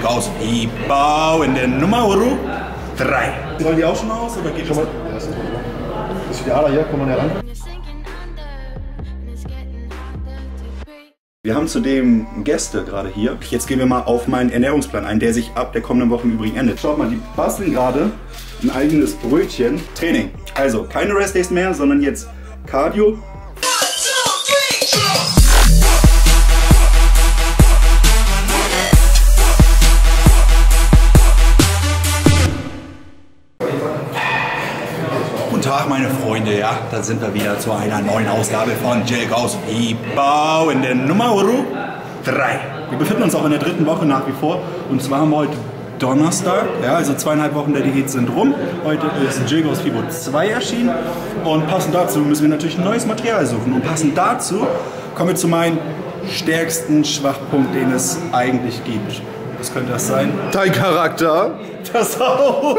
Jigos Fieber in der Nummer 3. Sollen die auch schon aus oder geht schon mal? Das ist die Ader hier, komm mal heran. Wir haben zudem Gäste gerade hier. Jetzt gehen wir mal auf meinen Ernährungsplan ein, der sich ab der kommenden Woche im Übrigen endet. Schaut mal, die basteln gerade ein eigenes Brötchen. Training. Also keine Restdays mehr, sondern jetzt Cardio. Guten Tag, meine Freunde, ja, da sind wir wieder zu einer neuen Ausgabe von Jigos Fieber in der Nummer 3. Wir befinden uns auch in der dritten Woche nach wie vor und zwar haben wir heute Donnerstag, ja, also 2,5 Wochen der Diät sind rum. Heute ist Jigos Fieber 2 erschienen und passend dazu müssen wir natürlich ein neues Material suchen und passend dazu kommen wir zu meinem stärksten Schwachpunkt, den es eigentlich gibt. Was könnte das sein? Dein Charakter? Das auch!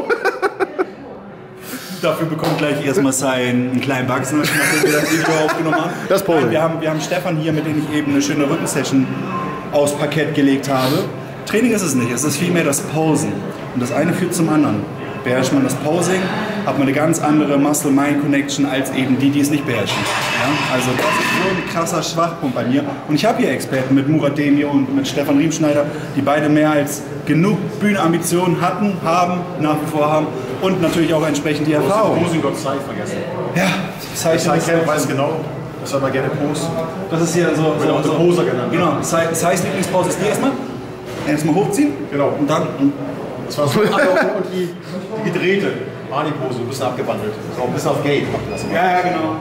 Dafür bekommt gleich erstmal seinen kleinen Wachsen, nachdem wir das Video aufgenommen haben. Das Posing. Wir haben Stefan hier, mit dem ich eben eine schöne Rückensession aufs Parkett gelegt habe. Training ist es nicht, es ist vielmehr das Posen. Und das eine führt zum anderen. Beherrscht man das Posing, hat man eine ganz andere Muscle-Mind-Connection als eben die, die es nicht beherrschen. Ja? Also das ist so ein krasser Schwachpunkt bei mir. Und ich habe hier Experten mit Murat Demir und mit Stefan Riemschneider, die beide mehr als genug Bühnenambitionen hatten, haben, nach wie vor haben und natürlich auch entsprechend die Erfahrung. Posing Gott sei vergessen. Ja, Ich weiß genau, das soll man gerne posten. Das ist hier so. Wird auch der Poser genannt. Genau, das heißt Lieblingspause ist die erstmal. Erstmal hochziehen. Genau. Und dann. Das war so und die gedrehte Ani-Pose, ein bisschen abgewandelt. So ein bisschen auf Gate macht das immer. Ja, genau.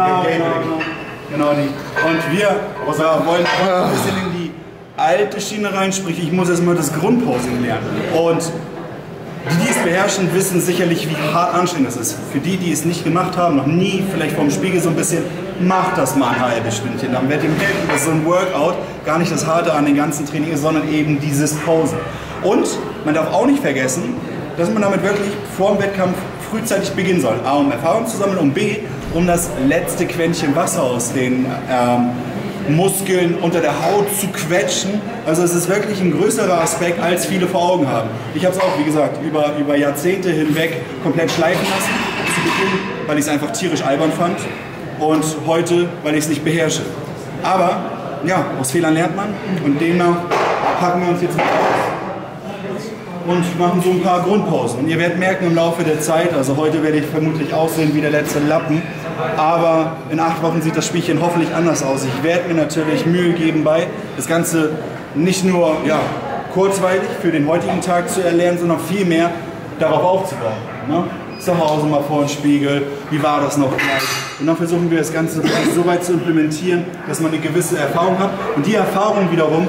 Genau die. Und wir wollen auch ein bisschen in die alte Schiene rein, sprich ich muss erstmal das Grundposing lernen. Und die es beherrschen, wissen sicherlich, wie hart anstrengend das ist. Für die, die es nicht gemacht haben, noch nie, vielleicht vorm Spiegel so ein bisschen, macht das mal ein halbes Stündchen. Dann wird dem helfen, dass so ein Workout gar nicht das Harte an den ganzen Training ist, sondern eben dieses Posen. Und man darf auch nicht vergessen, dass man damit wirklich vor dem Wettkampf frühzeitig beginnen soll. A, um Erfahrung zu sammeln und B, um das letzte Quäntchen Wasser aus den Muskeln unter der Haut zu quetschen. Also es ist wirklich ein größerer Aspekt, als viele vor Augen haben. Ich habe es auch, wie gesagt, über Jahrzehnte hinweg komplett schleifen lassen. Zu Beginn, weil ich es einfach tierisch albern fand und heute, weil ich es nicht beherrsche. Aber ja, aus Fehlern lernt man und demnach packen wir uns jetzt mal aus und machen so ein paar Grundpausen. Und ihr werdet merken im Laufe der Zeit, also heute werde ich vermutlich aussehen wie der letzte Lappen, aber in 8 Wochen sieht das Spielchen hoffentlich anders aus. Ich werde mir natürlich Mühe geben bei, das Ganze nicht nur kurzweilig für den heutigen Tag zu erlernen, sondern vielmehr darauf aufzubauen. Ne? Zu Hause mal vor den Spiegel, wie war das noch gleich? Und dann versuchen wir das Ganze so weit zu implementieren, dass man eine gewisse Erfahrung hat. Und die Erfahrung wiederum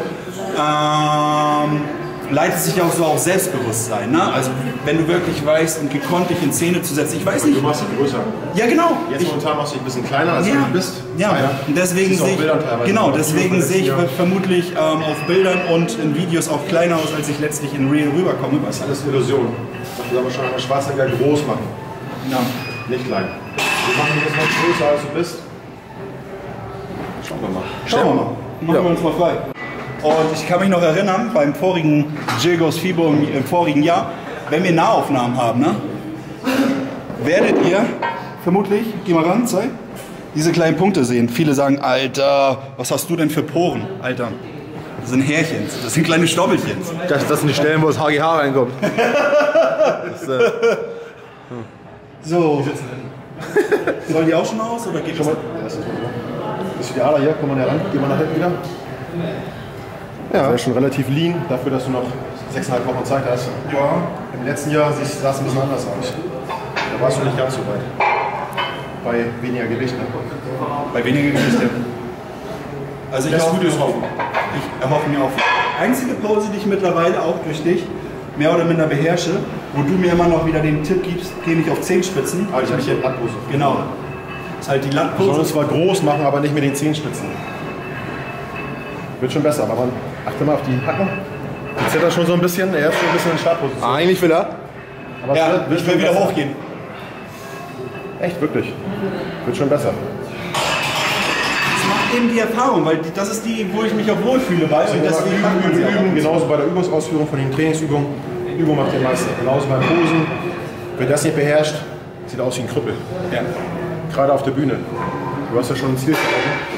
leitet sich auch so auf Selbstbewusstsein. Ne? Also wenn du wirklich weißt und gekonnt dich in Szene zu setzen, ich weiß nicht. Du machst dich größer. Ja, genau. Jetzt momentan machst du dich ein bisschen kleiner, als du bist. Ja, und deswegen sehe ich vermutlich auf Bildern und in Videos auch kleiner aus, als ich letztlich in Real rüberkomme. Das ist alles Illusion. Das soll man schon eine Schwarzenegger groß machen. Ja. Nicht klein. Wir machen jetzt noch größer, als du bist. Schauen wir mal. Machen wir uns mal frei. Und ich kann mich noch erinnern, beim vorigen Jigos Fieber im vorigen Jahr, wenn wir Nahaufnahmen haben, ne, werdet ihr vermutlich, geh mal ran, zeig, diese kleinen Punkte sehen. Viele sagen, Alter, was hast du denn für Poren? Alter, das sind Härchen, das sind kleine Stoppelchen. Das sind die Stellen, wo das HGH reinkommt. So. Sollen die auch schon aus oder geht das? Das ist die Ader hier, komm mal heran, geh mal nach hinten wieder. Ja, das ist schon relativ lean, dafür, dass du noch 6,5 Wochen Zeit hast. Ja. Im letzten Jahr sah es ein bisschen anders aus. Da warst du nicht ganz so weit. Bei weniger Gewicht, ne? Bei weniger Gewicht, ja. Also ich erhoffe mir auch. Einzige Pose, die ich mittlerweile auch durch dich mehr oder minder beherrsche, wo du mir immer noch wieder den Tipp gibst, geh nicht auf Zehenspitzen. Aber ich habe hier Lattpose. Genau. Das ist halt die Wir sollen Lattpose. es zwar groß machen, aber nicht mit den Zehenspitzen. Wird schon besser, aber man achte mal auf die Hacken. Jetzt zittert er schon so ein bisschen, er ist so ein bisschen in Startposition. Eigentlich will er. Aber es Ja, wird ich will schon wieder besser. hochgehen. Echt, wirklich. Wird schon besser. Das macht eben die Erfahrung, weil das ist die, wo ich mich auch wohlfühle bei. Und deswegen üben, genauso bei der Übungsausführung von den Trainingsübungen. Übung macht den Meister. Genauso beim Posen. Wer das nicht beherrscht, sieht aus wie ein Krüppel. Ja. Gerade auf der Bühne. Du hast ja schon ein Ziel vor Augen.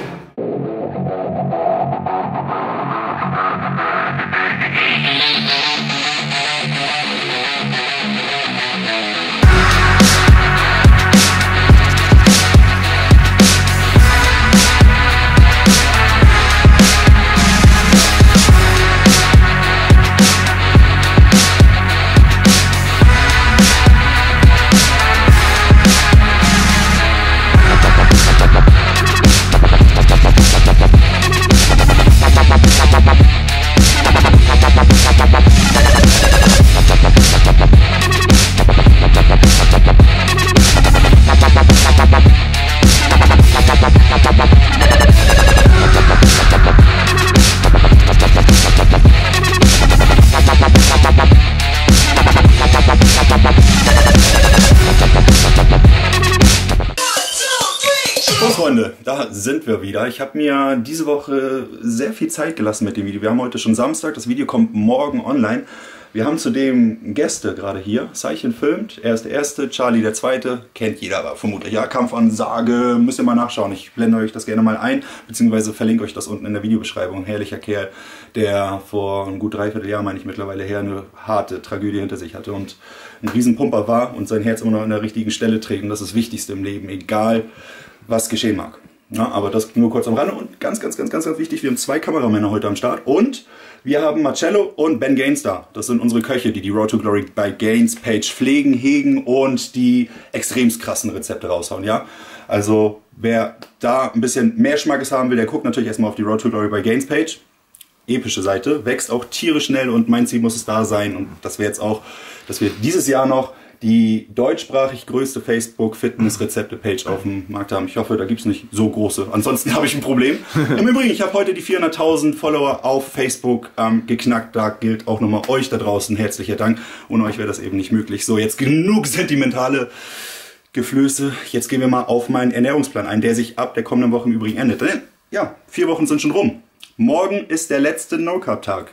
Freunde, da sind wir wieder. Ich habe mir diese Woche sehr viel Zeit gelassen mit dem Video. Wir haben heute schon Samstag, das Video kommt morgen online. Wir haben zudem Gäste gerade hier. Seichen filmt, er ist der Erste, Charlie der Zweite, kennt jeder aber vermutlich. Ja, Kampfansage, müsst ihr mal nachschauen. Ich blende euch das gerne mal ein, beziehungsweise verlinke euch das unten in der Videobeschreibung. Herrlicher Kerl, der vor ein gut Dreivierteljahr, meine ich mittlerweile her, eine harte Tragödie hinter sich hatte und ein Riesenpumper war und sein Herz immer noch an der richtigen Stelle trägt. Und das ist das Wichtigste im Leben, egal was geschehen mag. Ja, aber das nur kurz am Rande und ganz wichtig, wir haben 2 Kameramänner heute am Start und wir haben Marcello und Ben Gaines da. Das sind unsere Köche, die die Road to Glory by Gaines Page pflegen, hegen und die extremst krassen Rezepte raushauen. Ja? Also wer da ein bisschen mehr Schmackes haben will, der guckt natürlich erstmal auf die Road to Glory by Gaines Page. Epische Seite, wächst auch tierisch schnell und mein Ziel muss es da sein und dass wir jetzt auch, dass wir dieses Jahr noch die deutschsprachig größte Facebook-Fitness-Rezepte-Page auf dem Markt haben. Ich hoffe, da gibt es nicht so große. Ansonsten habe ich ein Problem. Im Übrigen, ich habe heute die 400.000 Follower auf Facebook geknackt. Da gilt auch nochmal euch da draußen herzlicher Dank. Ohne euch wäre das eben nicht möglich. So, jetzt genug sentimentale Geflöße. Jetzt gehen wir mal auf meinen Ernährungsplan ein, der sich ab der kommenden Woche im Übrigen endet. Denn, ja, 4 Wochen sind schon rum. Morgen ist der letzte No-Carb-Tag.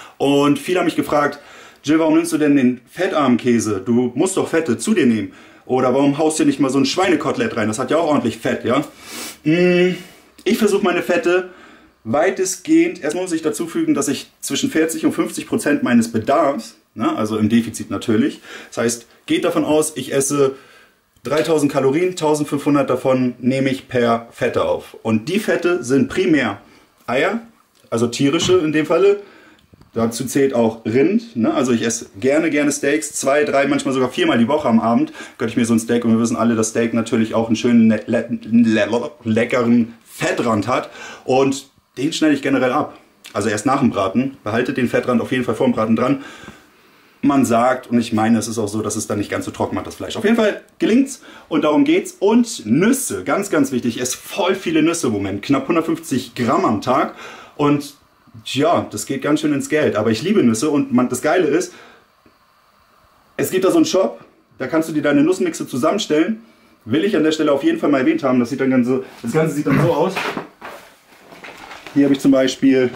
Und viele haben mich gefragt, Jill, warum nimmst du denn den fettarmen Käse? Du musst doch Fette zu dir nehmen. Oder warum haust du nicht mal so ein Schweinekotelett rein? Das hat ja auch ordentlich Fett, ja? Ich versuche meine Fette weitestgehend, erstmal muss ich dazu fügen, dass ich zwischen 40 und 50% meines Bedarfs, ne, also im Defizit natürlich, das heißt, geht davon aus, ich esse 3000 Kalorien, 1500 davon nehme ich per Fette auf. Und die Fette sind primär Eier, also tierische in dem Falle. Dazu zählt auch Rind, ne? Also ich esse gerne Steaks, 2, 3, manchmal sogar 4-mal die Woche am Abend gönne ich mir so ein Steak und wir wissen alle, dass Steak natürlich auch einen schönen, leckeren Fettrand hat und den schneide ich generell ab. Also erst nach dem Braten, behaltet den Fettrand auf jeden Fall vor dem Braten dran. Man sagt, und ich meine, es ist auch so, dass es dann nicht ganz so trocken macht, das Fleisch. Auf jeden Fall gelingt's und darum geht's. Und Nüsse, ganz wichtig, ich esse voll viele Nüsse im Moment, knapp 150 Gramm am Tag und ja, das geht ganz schön ins Geld, aber ich liebe Nüsse und das Geile ist, es gibt da so einen Shop, da kannst du dir deine Nussmixe zusammenstellen. Will ich an der Stelle auf jeden Fall mal erwähnt haben, das Ganze sieht dann so aus. Hier habe ich zum Beispiel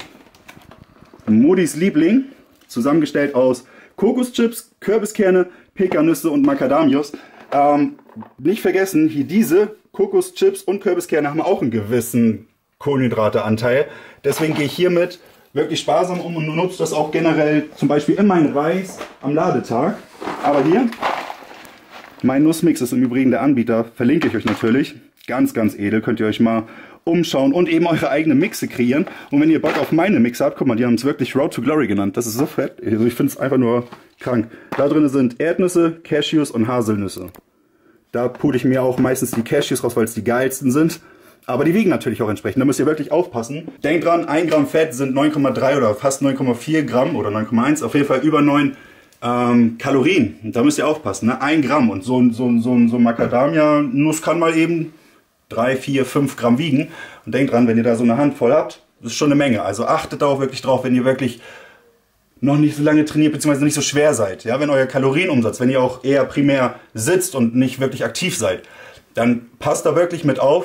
Modis Liebling, zusammengestellt aus Kokoschips, Kürbiskerne, Pekannüsse und Macadamios. Nicht vergessen, hier diese Kokoschips und Kürbiskerne haben auch einen gewissen Kohlenhydrateanteil. Deswegen gehe ich hiermit wirklich sparsam um und nutze das auch generell zum Beispiel in meinen Reis am Ladetag. Aber hier, mein Nussmix ist im Übrigen der Anbieter, verlinke ich euch natürlich. Ganz edel, könnt ihr euch mal umschauen und eben eure eigene Mixe kreieren. Und wenn ihr Bock auf meine Mixe habt, guck mal, die haben es wirklich Road to Glory genannt. Das ist so fett, also ich finde es einfach nur krank. Da drin sind Erdnüsse, Cashews und Haselnüsse. Da pudel ich mir auch meistens die Cashews raus, weil es die geilsten sind. Aber die wiegen natürlich auch entsprechend, da müsst ihr wirklich aufpassen. Denkt dran, 1 Gramm Fett sind 9,3 oder fast 9,4 Gramm oder 9,1, auf jeden Fall über 9 Kalorien. Da müsst ihr aufpassen, ne? 1 Gramm und so Macadamia-Nuss kann mal eben 3, 4, 5 Gramm wiegen. Und denkt dran, wenn ihr da so eine Handvoll habt, das ist schon eine Menge. Also achtet da auch wirklich drauf, wenn ihr wirklich noch nicht so lange trainiert, beziehungsweise nicht so schwer seid. Ja, wenn euer Kalorienumsatz, wenn ihr auch eher primär sitzt und nicht wirklich aktiv seid, dann passt da wirklich mit auf,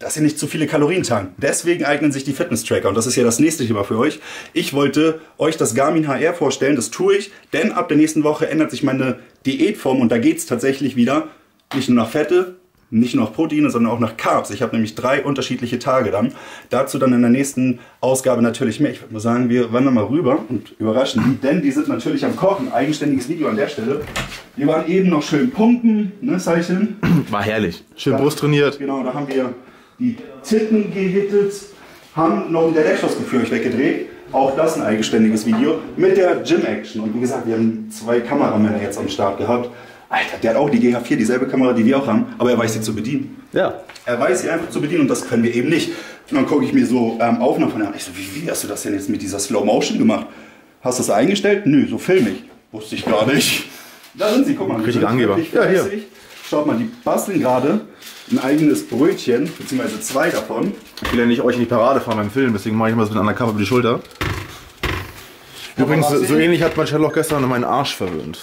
dass ihr nicht zu viele Kalorien tankt. Deswegen eignen sich die Fitness-Tracker und das ist ja das nächste Thema für euch. Ich wollte euch das Garmin HR vorstellen, das tue ich, denn ab der nächsten Woche ändert sich meine Diätform und da geht es tatsächlich wieder nicht nur nach Fette, nicht nur nach Proteine, sondern auch nach Carbs. Ich habe nämlich 3 unterschiedliche Tage dann. Dazu dann in der nächsten Ausgabe natürlich mehr. Ich würde mal sagen, wir wandern mal rüber und überraschen die, denn die sind natürlich am Kochen. Eigenständiges Video an der Stelle. Die waren eben noch schön pumpen, ne, Zeichen. War herrlich. Schön Brust trainiert. Genau, da haben wir die Titten gehittet, haben noch ein Deadlift für euch weggedreht. Auch das ein eigenständiges Video mit der Gym-Action. Und wie gesagt, wir haben 2 Kameramänner jetzt am Start gehabt. Alter, der hat auch die GH4, dieselbe Kamera, die wir auch haben, aber er weiß sie zu bedienen. Ja. Er weiß sie einfach zu bedienen und das können wir eben nicht. Und dann gucke ich mir so Aufnahmen von an. Ich so, wie hast du das denn jetzt mit dieser Slow Motion gemacht? Hast du das eingestellt? Nö, so film ich. Wusste ich gar nicht. Da sind sie, guck mal. Richtig Angeber. Ja, hier. Schaut mal, die basteln gerade ein eigenes Brötchen, beziehungsweise 2 davon. Ich will ja nicht euch in die Parade fahren beim Film, deswegen mache ich mal so mit einer Kappe über die Schulter. Übrigens, so ähnlich hat Marcello auch gestern meinen Arsch verwöhnt.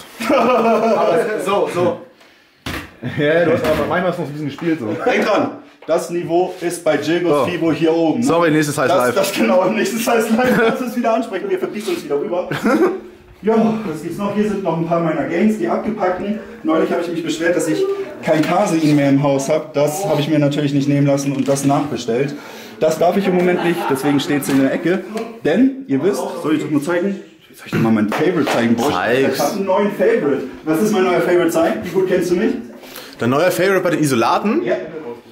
So. Ja, du hast aber manchmal noch ein bisschen gespielt so. Denk dran, das Niveau ist bei Gilgos Fibo hier oben. Ne? Sorry, nächstes heißt live. Das genau, nächstes heißt live. Lass uns wieder ansprechen, wir verbieten uns wieder rüber. Ja, was gibt's noch? Hier sind noch ein paar meiner Gains, die abgepackten. Neulich habe ich mich beschwert, dass ich kein Casein mehr im Haus habe. Das habe ich mir natürlich nicht nehmen lassen und das nachbestellt. Das darf ich im Moment nicht, deswegen steht es in der Ecke. Denn, ihr wisst, soll ich das mal zeigen? Soll ich dir mal mein Favorite zeigen? Ich habe einen neuen Favorite. Was ist mein neuer Favorite sein? Wie gut kennst du mich? Dein neuer Favorite bei den Isolaten? Ja.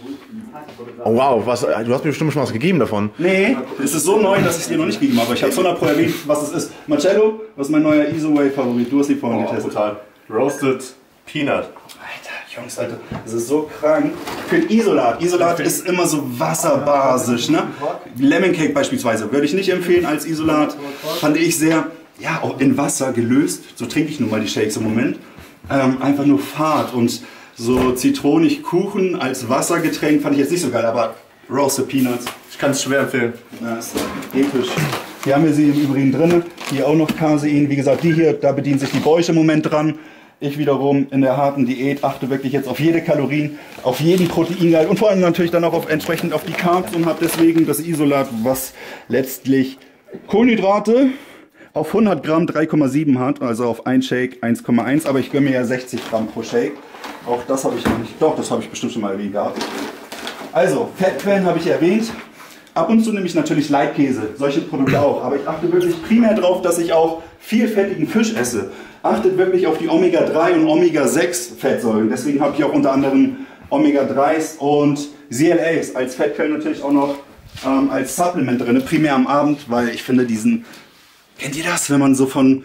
Oh wow, du hast mir bestimmt schon was gegeben davon. Nee, es ist so neu, dass ich es dir noch nicht gegeben habe. Ich habe es 100 Pro erwähnt, was es ist. Marcello, was ist mein neuer Isoway-Favorit? Du hast die vorhin getestet. Total. Roasted Peanut. Alter, Jungs, Alter, das ist so krank. Für ein Isolat. Isolat ist immer so wasserbasisch, ne? Lemon Cake beispielsweise würde ich nicht empfehlen als Isolat. Fand ich sehr, ja, auch in Wasser gelöst. So trinke ich nun mal die Shakes im Moment. Einfach nur fad und so zitronig Kuchen als Wassergetränk fand ich jetzt nicht so geil, aber Roasted Peanuts. Ich kann es schwer empfehlen. Ja, ist episch. Hier haben wir sie im Übrigen drin. Hier auch noch Casein. Wie gesagt, die hier, da bedienen sich die Bäuche im Moment dran. Ich wiederum in der harten Diät achte wirklich jetzt auf jede Kalorien, auf jeden Proteingehalt und vor allem natürlich dann auch entsprechend auf die Carbs und habe deswegen das Isolat, was letztlich Kohlenhydrate auf 100 Gramm 3,7 hat, also auf ein Shake 1,1, aber ich gönne mir ja 60 Gramm pro Shake. Auch das habe ich noch nicht, doch, das habe ich bestimmt schon mal erwähnt gehabt. Also, Fettquellen habe ich erwähnt. Ab und zu nehme ich natürlich Leitkäse, solche Produkte auch. Aber ich achte wirklich primär darauf, dass ich auch viel fettigen Fisch esse. Achtet wirklich auf die Omega-3 und Omega-6 Fettsäuren. Deswegen habe ich auch unter anderem Omega-3s und CLAs als Fettquellen natürlich auch noch als Supplement drin, primär am Abend, weil ich finde diesen, kennt ihr das, wenn man so von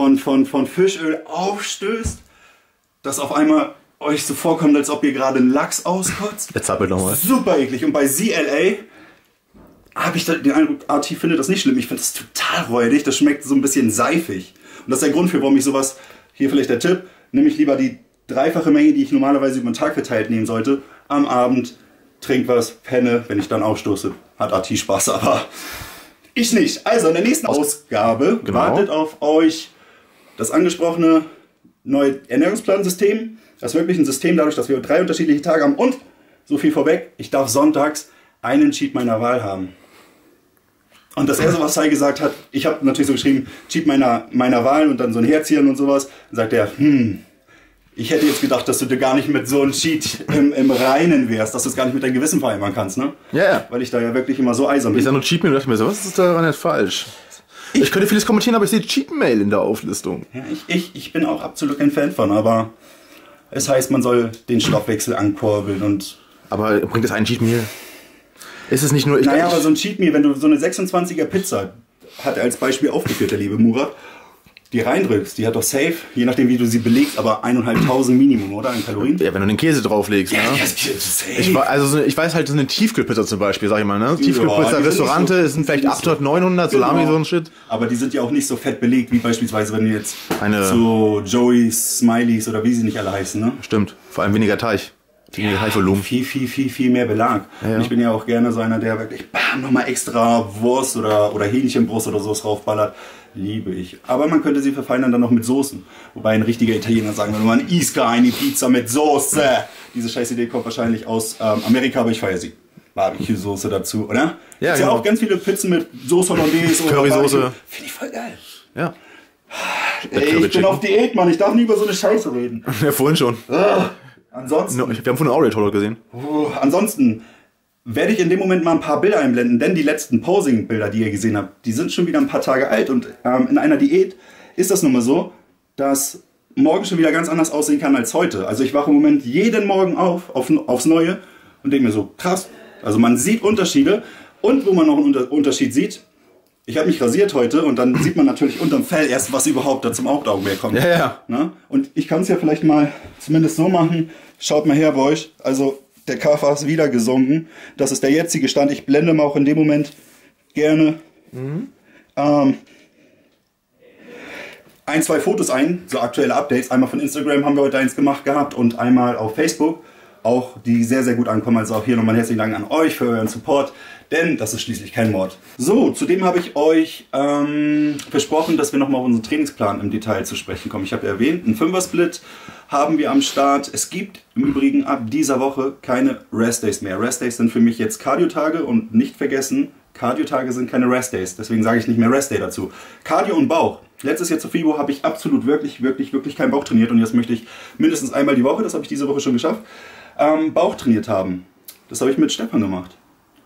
Fischöl aufstößt, dass auf einmal euch so vorkommt, als ob ihr gerade einen Lachs auskotzt? Jetzt zappelt nochmal. Super eklig. Und bei CLA habe ich den Eindruck, RT findet das nicht schlimm. Ich finde das total räudig. Das schmeckt so ein bisschen seifig. Und das ist der Grund für, warum ich sowas, hier vielleicht der Tipp, nehme ich lieber die 3-fache Menge, die ich normalerweise über den Tag verteilt nehmen sollte, am Abend, trink was, penne, wenn ich dann aufstoße. Hat RT Spaß, aber ich nicht. Also in der nächsten Ausgabe wartet auf euch das angesprochene neue Ernährungsplansystem. Das ist wirklich ein System, dadurch, dass wir 3 unterschiedliche Tage haben. Und, so viel vorweg, ich darf sonntags einen Cheat meiner Wahl haben. Und das erste, was Sai gesagt hat, ich habe natürlich so geschrieben, Cheat meiner Wahl und dann so ein Herzchen und sowas. Dann sagt er, ich hätte jetzt gedacht, dass du dir gar nicht mit so einem Cheat im Reinen wärst, dass du es gar nicht mit deinem Gewissen vereinbaren kannst, ne? Ja, yeah. Weil ich da ja wirklich immer so eisern bin. Ich sah nur Cheat Meal und dachte mir so, was ist daran nicht falsch? Ich könnte vieles kommentieren, aber ich sehe Cheat Mail in der Auflistung. Ja, ich bin auch absolut kein Fan von, aber es heißt, man soll den Stoffwechsel ankurbeln und... Aber bringt das einen Cheat Meal? Ist es nicht nur... Naja, aber so ein Cheat Meal, wenn du so eine 26er Pizza, hat er als Beispiel aufgeführt, der liebe Murat, die reindrückst, die hat doch safe, je nachdem wie du sie belegst, aber 1.500 Minimum, oder? An Kalorien? Ja, wenn du den Käse drauflegst, ne? Ja, safe. Ich weiß halt, so eine Tiefkühlpizza zum Beispiel, sag ich mal, ne? Tiefkühlpizza, Restaurante, sind vielleicht 800, 900, Salami, so ein Shit. Aber die sind ja auch nicht so fett belegt, wie beispielsweise, wenn du jetzt so Joey's, Smileys oder wie sie nicht alle heißen, ne? Stimmt, vor allem weniger Teig. Weniger Teigvolumen. Viel mehr Belag. Ja. Und ich bin ja auch gerne so einer, der wirklich nochmal extra Wurst oder Hähnchenbrust oder sowas draufballert. Liebe ich. Aber man könnte sie verfeinern dann noch mit Soßen. Wobei ein richtiger Italiener sagen würde, man isca eine Pizza mit Soße. Diese scheiß Idee kommt wahrscheinlich aus Amerika, aber ich feiere sie. Barbecue-Soße dazu, oder? Ja, Gibt's genau. ja auch ganz viele Pizzen mit Soße Hollandaise oder Currysoße. Barbecue. Finde ich voll geil. Ja. Ey, ich bin auf Diät, Mann. Ich darf nie über so eine Scheiße reden. Ja, vorhin schon. Ansonsten, Wir haben vorhin Audio Talk gesehen. ansonsten werde ich in dem Moment mal ein paar Bilder einblenden, denn die letzten Posing-Bilder, die ihr gesehen habt, die sind schon wieder ein paar Tage alt. Und in einer Diät ist das nun mal so, dass morgen schon wieder ganz anders aussehen kann als heute. Also ich wache im Moment jeden Morgen aufs Neue und denke mir so, krass. Also man sieht Unterschiede. Und wo man noch einen Unterschied sieht, ich habe mich rasiert heute und dann sieht man natürlich unterm Fell erst, was überhaupt da zum Hauptaugenmerk kommt. Ja, ja. Ne? Und ich kann es ja vielleicht mal zumindest so machen. Schaut mal her bei euch. Also der KFA ist wieder gesunken. Das ist der jetzige Stand. Ich blende mal auch in dem Moment gerne ein, zwei Fotos ein, so aktuelle Updates. Einmal von Instagram haben wir heute eins gemacht gehabt und einmal auf Facebook. Auch die sehr, sehr gut ankommen. Also auch hier nochmal herzlichen Dank an euch für euren Support. Denn das ist schließlich kein Mord. So, zudem habe ich euch versprochen, dass wir nochmal auf unseren Trainingsplan im Detail zu sprechen kommen. Ich habe erwähnt, einen 5er-Split haben wir am Start. Es gibt im Übrigen ab dieser Woche keine Rest-Days mehr. Rest-Days sind für mich jetzt Cardio-Tage und nicht vergessen, Cardio-Tage sind keine Rest-Days. Deswegen sage ich nicht mehr Rest-Day dazu. Cardio und Bauch. Letztes Jahr zur FIBO habe ich absolut wirklich keinen Bauch trainiert. Und jetzt möchte ich mindestens einmal die Woche, das habe ich diese Woche schon geschafft, Bauch trainiert haben. Das habe ich mit Stefan gemacht.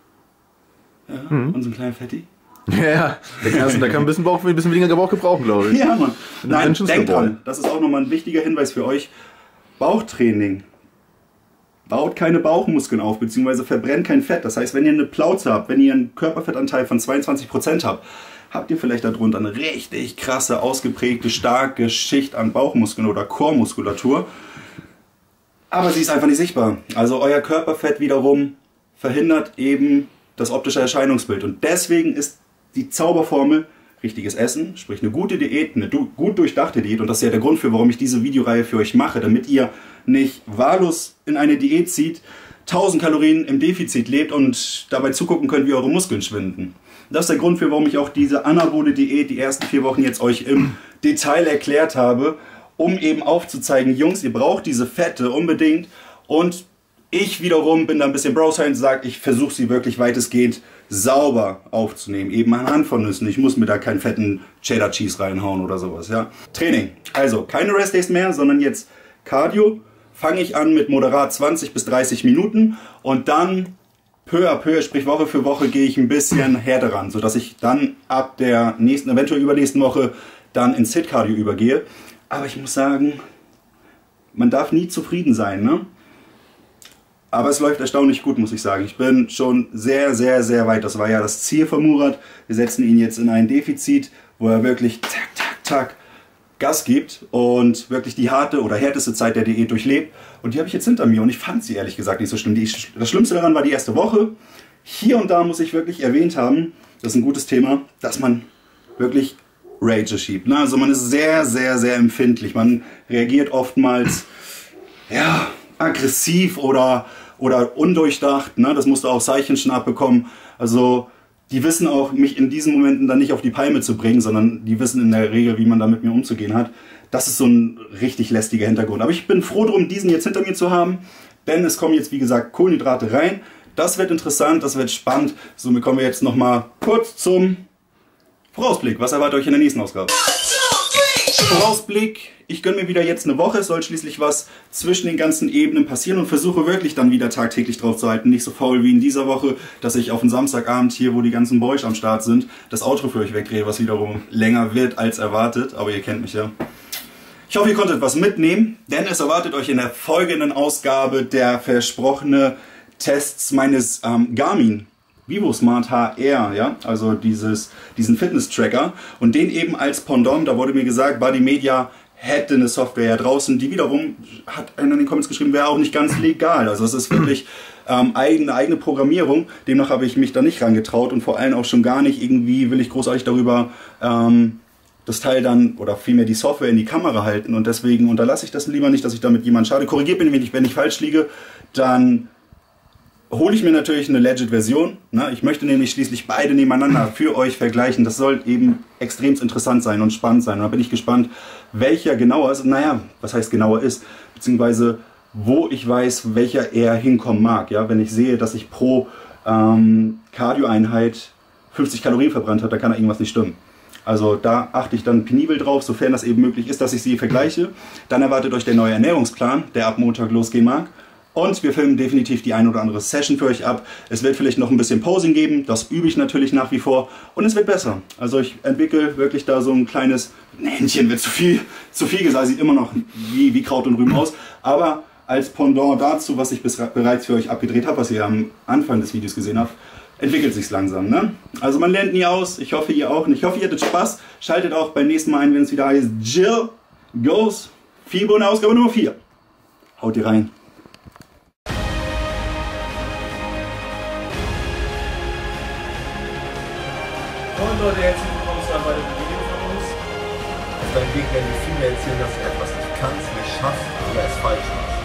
Ja, unseren kleinen Fetti. Ja, der kann ein bisschen weniger Bauch gebrauchen, glaube ich. Ja, Mann. Nein, Menschen denkt geworden. dran, das ist auch nochmal ein wichtiger Hinweis für euch. Bauchtraining baut keine Bauchmuskeln auf, beziehungsweise verbrennt kein Fett. Das heißt, wenn ihr eine Plauze habt, wenn ihr einen Körperfettanteil von 22% habt, habt ihr vielleicht darunter eine richtig krasse, ausgeprägte, starke Schicht an Bauchmuskeln oder Core-Muskulatur. Aber sie ist einfach nicht sichtbar. Also euer Körperfett wiederum verhindert eben das optische Erscheinungsbild. Und deswegen ist die Zauberformel richtiges Essen, sprich eine gute Diät, eine gut durchdachte Diät. Und das ist ja der Grund für, warum ich diese Videoreihe für euch mache, damit ihr nicht wahllos in eine Diät zieht, 1000 Kalorien im Defizit lebt und dabei zugucken könnt, wie eure Muskeln schwinden. Das ist der Grund für, warum ich auch diese anabole Diät die ersten 4 Wochen jetzt euch im Detail erklärt habe, um eben aufzuzeigen, Jungs, ihr braucht diese Fette unbedingt. Und ich wiederum bin da ein bisschen Bro-Science und sage, ich versuche sie wirklich weitestgehend sauber aufzunehmen. Eben anhand von Nüssen. Ich muss mir da keinen fetten Cheddar Cheese reinhauen oder sowas. Ja? Training. Also keine Rest-Days mehr, sondern jetzt Cardio. Fange ich an mit moderat 20 bis 30 Minuten und dann peu à peu, sprich Woche für Woche, gehe ich ein bisschen härter ran, sodass ich dann ab der nächsten, eventuell übernächsten Woche dann ins HIIT-Cardio übergehe. Aber ich muss sagen, man darf nie zufrieden sein, ne? Aber es läuft erstaunlich gut, muss ich sagen. Ich bin schon sehr, sehr, sehr weit. Das war ja das Ziel von Murat. Wir setzen ihn jetzt in ein Defizit, wo er wirklich tak, tak, tak Gas gibt und wirklich die harte oder härteste Zeit der Diät durchlebt. Und die habe ich jetzt hinter mir und ich fand sie ehrlich gesagt nicht so schlimm. Das Schlimmste daran war die erste Woche. Hier und da muss ich wirklich erwähnt haben, das ist ein gutes Thema, dass man wirklich Rage schiebt. Also man ist sehr, sehr, sehr empfindlich. Man reagiert oftmals ja, aggressiv oder undurchdacht. Das musste auch Seichen schon abbekommen. Also die wissen auch, mich in diesen Momenten dann nicht auf die Palme zu bringen, sondern die wissen in der Regel, wie man da mit mir umzugehen hat. Das ist so ein richtig lästiger Hintergrund. Aber ich bin froh drum, diesen jetzt hinter mir zu haben, denn es kommen jetzt, wie gesagt, Kohlenhydrate rein. Das wird interessant, das wird spannend. Somit kommen wir jetzt nochmal kurz zum Vorausblick. Was erwartet euch in der nächsten Ausgabe? Vorausblick, ich gönne mir wieder jetzt eine Woche, es soll schließlich was zwischen den ganzen Ebenen passieren und versuche wirklich dann wieder tagtäglich drauf zu halten. Nicht so faul wie in dieser Woche, dass ich auf den Samstagabend hier, wo die ganzen Boys am Start sind, das Outro für euch wegdrehe, was wiederum länger wird als erwartet, aber ihr kennt mich ja. Ich hoffe, ihr konntet was mitnehmen, denn es erwartet euch in der folgenden Ausgabe der versprochene Tests meines Garmin VivoSmart HR, ja, also diesen Fitness-Tracker und den eben als Pendant, da wurde mir gesagt, Body Media hätte eine Software draußen, die wiederum, hat einer in den Comments geschrieben, wäre auch nicht ganz legal, also es ist wirklich eigene Programmierung, demnach habe ich mich da nicht rangetraut und vor allem auch schon gar nicht irgendwie will ich großartig darüber das Teil dann, oder vielmehr die Software in die Kamera halten und deswegen unterlasse ich das lieber nicht, dass ich damit jemand schade. Korrigiert mich, wenn ich falsch liege, dann hole ich mir natürlich eine Legit-Version. Ich möchte nämlich schließlich beide nebeneinander für euch vergleichen. Das soll eben extrem interessant sein und spannend sein. Und da bin ich gespannt, welcher genauer ist. Naja, was heißt genauer ist? Beziehungsweise, wo ich weiß, welcher eher hinkommen mag. Ja? Wenn ich sehe, dass ich pro Cardio-Einheit 50 Kalorien verbrannt hat, dann kann da irgendwas nicht stimmen. Also da achte ich dann penibel drauf, sofern das eben möglich ist, dass ich sie vergleiche. Dann erwartet euch der neue Ernährungsplan, der ab Montag losgehen mag. Und wir filmen definitiv die ein oder andere Session für euch ab. Es wird vielleicht noch ein bisschen Posing geben, das übe ich natürlich nach wie vor. Und es wird besser. Also ich entwickle wirklich da so ein kleines Händchen, wird zu viel gesagt, sieht immer noch wie Kraut und Rüben aus. Aber als Pendant dazu, was ich bereits für euch abgedreht habe, was ihr am Anfang des Videos gesehen habt, entwickelt sich langsam. Ne? Also man lernt nie aus. Ich hoffe, ihr auch. Und ich hoffe, ihr hattet Spaß. Schaltet auch beim nächsten Mal ein, wenn es wieder heißt Jill Goes FIBO in der Ausgabe Nummer 4. Haut ihr rein. Und Leute, herzlich willkommen zu einem weiteren Video von uns. Auf deinem Weg werden wir viel mehr erzählen, dass du etwas nicht kannst, nicht schaffst oder es falsch machst.